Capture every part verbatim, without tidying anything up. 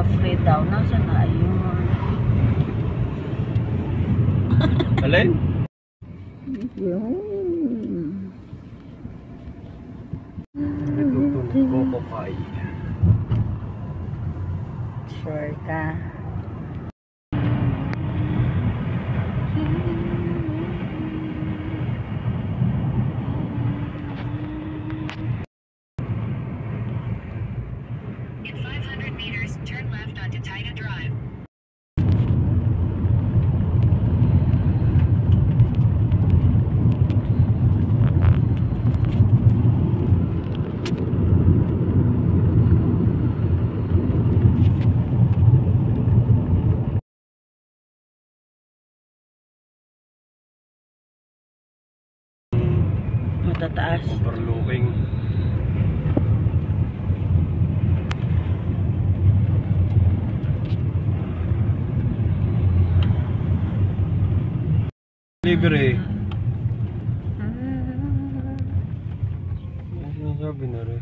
free daw. Nasaan na yun? Alin? Yun. Nagtutulog ko kay. Sure ka. In five hundred meters, turn left onto Taita Drive. Matataas. Overlooking. Libre. Ano sinasabi na rin?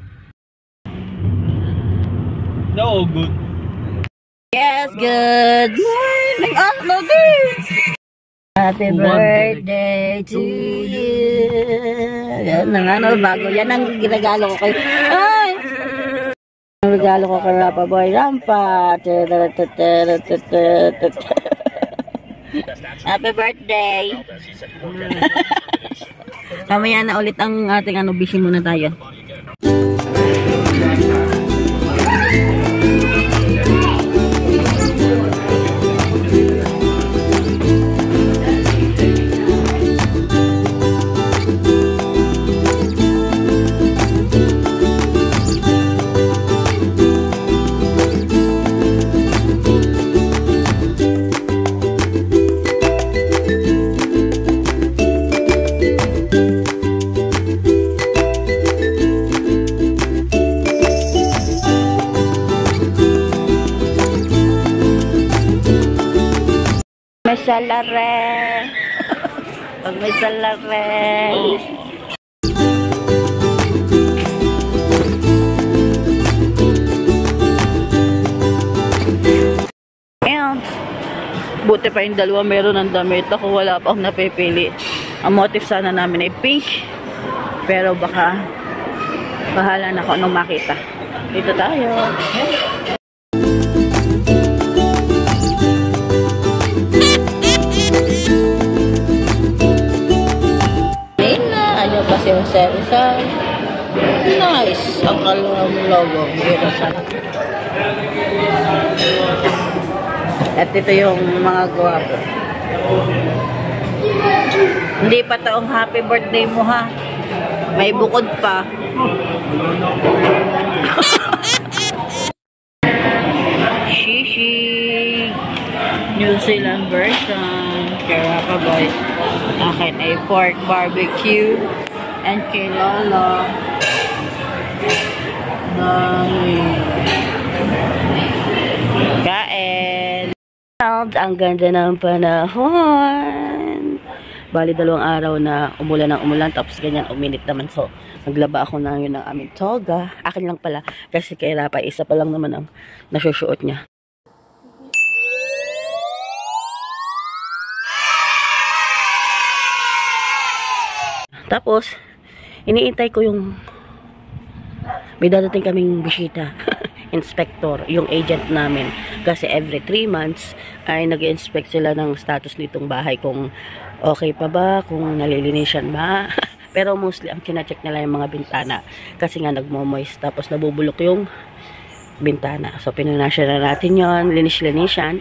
No, good. Yes, good morning. Oh, Logi! Happy birthday to you. Yan ang ano, bago. Yan ang ginagalo ko kay... Ay! Ang regalo ko kay Rapa Boy Rampa. Happy birthday! Kamaya na ulit ang ating ano, busy muna tayo. May salare. Pag may salare. And, buti pa yung dalawa meron ng damit. Ako wala pa akong napipili. Ang motif sana namin ay pink. Pero baka bahala na ako anong makita. Dito tayo. Kasi yung isa nice ang kalawang logo at ito yung mga guwapo. Hindi pa taong happy birthday mo ha, may bukod pa. Shishi New Zealand version kay Rapa Boy. Akin ay pork barbecue. And kay Lola, dami. Kain. Ang ganda ng panahon. Bali, dalawang araw na umulan ng umulan. Tapos ganyan, uminit naman. So, naglaba ako na yun ng aming toga. Akin lang pala. Kasi kay Rapa, isa pa lang naman ang nasusuot niya. Tapos, iniintay ko yung may dadating kaming bisita. Inspector, yung agent namin. Kasi every three months ay nag-inspect sila ng status nitong bahay. Kung okay pa ba, kung nalilinisan ba. Pero mostly, ang kina-check nila yung mga bintana. Kasi nga nagmo-moist. Tapos nabubulok yung bintana. So, pinunasya na natin yon, linis-linisan.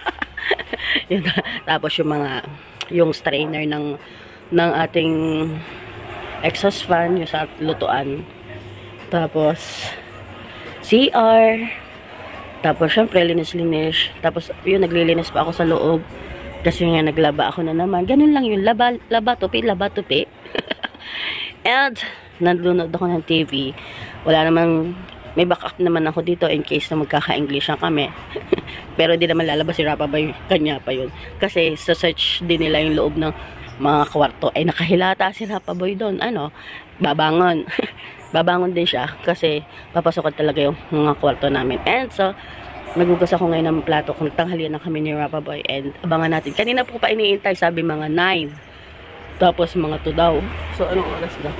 Tapos yung mga, yung strainer ng, ng ating exhaust fan, yung sa lutuan. Tapos, C R. Tapos, syempre, linis-linis. Tapos, yun, naglilinis pa ako sa loob. Kasi nga, naglaba ako na naman. Ganun lang yun. Laba, laba, tupi, laba, tupi. And, nandunod ako ng T V. Wala namang, may backup naman ako dito in case na magkaka-English kami. Pero, di naman lalabas si Rapa Boy. Kanya pa yun. Kasi, sa search din nila yung loob ng mga kwarto. Ay, nakahilata si Rapa Boy doon. Ano? Babangon. Babangon din siya kasi papasokan talaga yung mga kwarto namin. And so, Nagugas ako ngayon ng plato kung tanghalian na kami ni Rapa Boy and abangan natin. Kanina po pa iniintay, sabi mga nine. Tapos mga two daw. So anong oras na?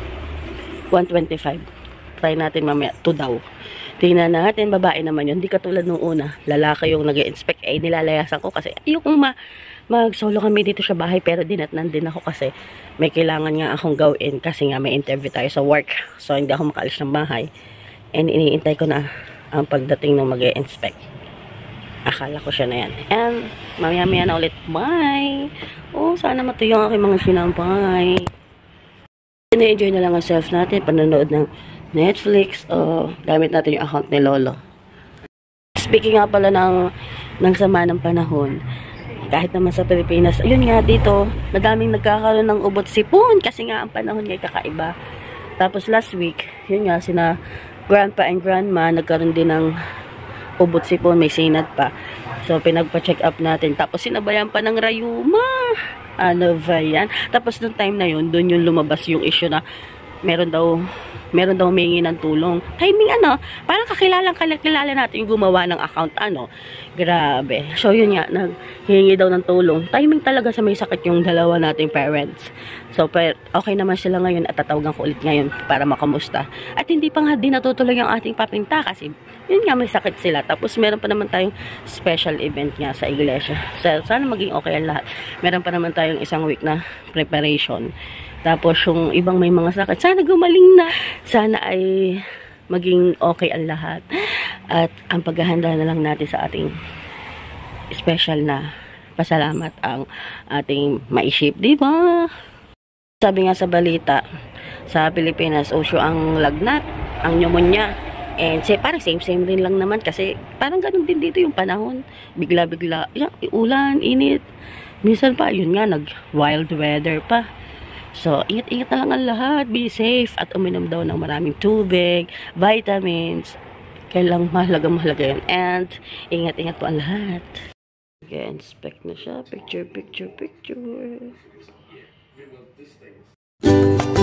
one twenty-five. Try natin mamaya two daw. Tingnan natin, babae naman yun. Hindi katulad nung una. Lalaki yung nag-inspect. Eh, nilalayasan ko kasi ayokong ma mag-solo kami dito sa bahay pero dinatnan din ako kasi may kailangan nga akong gawin kasi nga may interview tayo sa work. So hindi ako makaalis ng bahay. And iniintay ko na ang pagdating ng mag-e-inspect. Akala ko siya na yan. And, mamaya-maya na ulit. Bye! Oh, sana matuyo ang aking mga sinampay. Ina-enjoy na lang ang self natin. Panonood ng Netflix. O, gamit natin yung account ni Lolo. Speaking nga pala ng, ng sama ng panahon, kahit naman sa Pilipinas, yun nga dito, madaming nagkakaroon ng ubot sipon kasi nga ang panahon nga kakaiba. Tapos last week, yun nga, sina grandpa and grandma, nagkaroon din ng ubot sipon, may sinat pa. So, pinagpa-check up natin. Tapos, sinabayan pa ng rayuma. Ano ba yan? Tapos, noong time na yun, doon yung lumabas yung issue na meron daw, meron daw humingi ng tulong. Timing ano, parang kakilalang kilala natin yung gumawa ng account, ano. Grabe. So, yun nga, naghingi daw ng tulong. Timing talaga sa may sakit yung dalawa nating parents. So, per, okay naman sila ngayon at tatawagan ko ulit ngayon para makamusta. At hindi pa nga din natutuloy ang ating papinta kasi yun nga may sakit sila. Tapos meron pa naman tayong special event nga sa iglesia. So, sana maging okay ang lahat. Meron pa naman tayong isang week na preparation. Tapos yung ibang may mga sakit, sana gumaling na. Sana ay maging okay ang lahat. At ang paghahanda na lang natin sa ating special na pasalamat ang ating maiship, di ba? Sabi nga sa balita, sa Pilipinas, usyo ang lagnat, ang pneumonia. And say, parang same-same rin lang naman kasi parang ganun din dito yung panahon. Bigla-bigla, ulan, init. Minsan pa, yun nga, nag-wild weather pa. So, ingat-ingat na lang ang lahat. Be safe at uminom daw ng maraming tubig, vitamins. Kailang mahalaga-mahalaga yun. And, ingat-ingat po ang lahat. Okay, inspect na siya. Picture, picture, picture.